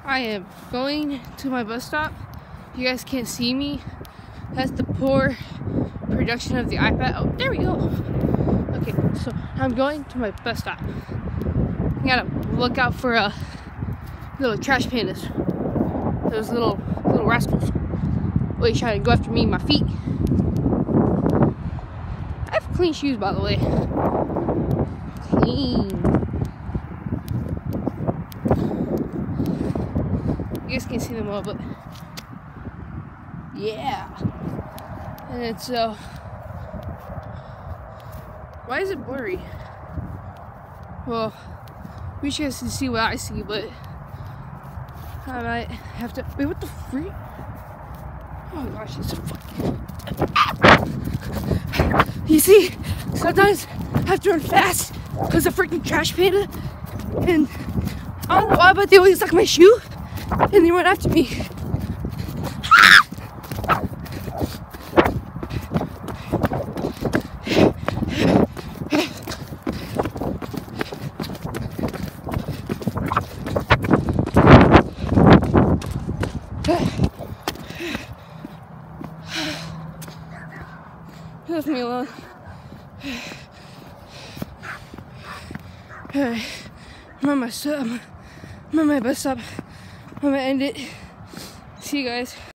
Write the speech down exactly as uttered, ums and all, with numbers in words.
I am going to my bus stop. You guys can't see me. That's the poor production of the iPad. Oh, there we go. Okay, so I'm going to my bus stop. I gotta look out for uh, little trash pandas. Those little little rascals. Always trying to go after me and my feet. I have clean shoes, by the way. Clean. You guys can't see them well, but yeah. And it's uh, why is it blurry? Well, we you guys can see what I see, but I might have to. Wait, what the freak? Oh gosh, it's so fucking. You see, sometimes I have to run fast because of freaking trash panda, and I don't know why, but they always suck my shoe and they run after me. Leave me alone. Alright, I'm on my stop. I'm on my bus stop. I'm gonna end it. See you guys.